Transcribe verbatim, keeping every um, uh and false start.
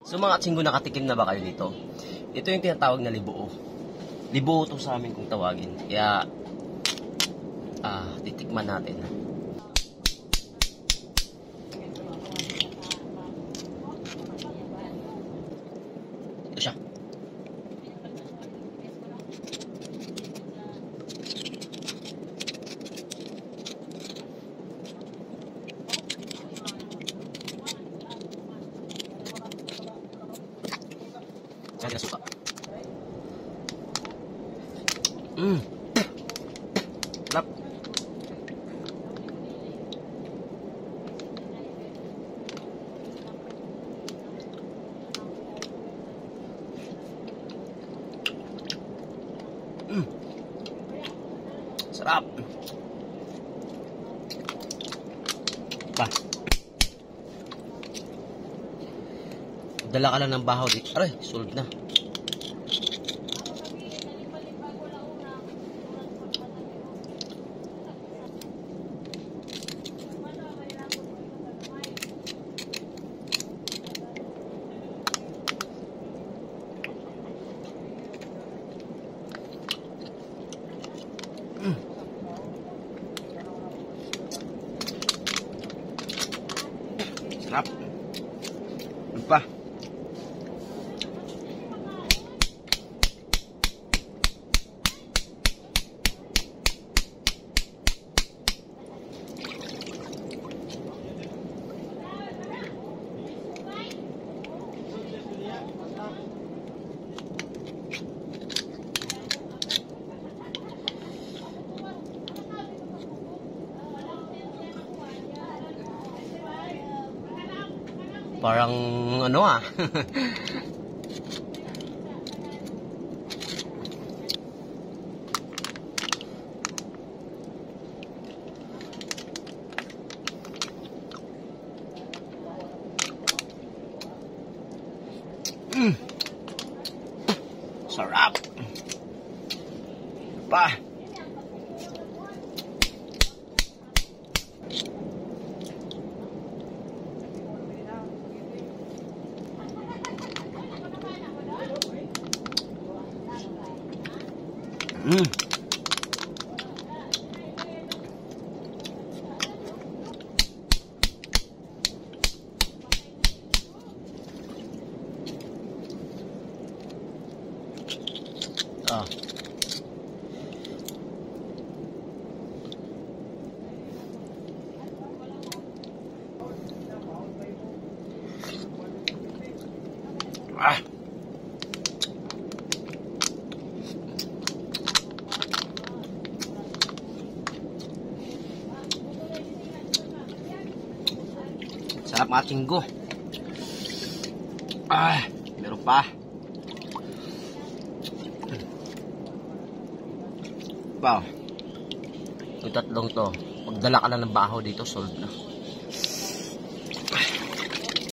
So mga tsinggo, nakatikim na ba kayo dito? Ito yung tinatawag na libuo. Libuo to sa amin kung tawagin. Kaya, ah, titikman natin. Ito siya. Saya suka. Hmm. Lap. Hmm. Sarap. Bah. Dala ka lang ng bahaw dito. Aray, solve na. Mm. Sarap. Ano pa? Parang ano ah. Mm. Sarap. Pa. Mm. Ah. Ah. Sarap mga tsinggo. Ah, meron pa. Wow. Yung tatlong to, pagdala ka lang ng baho dito, solve na.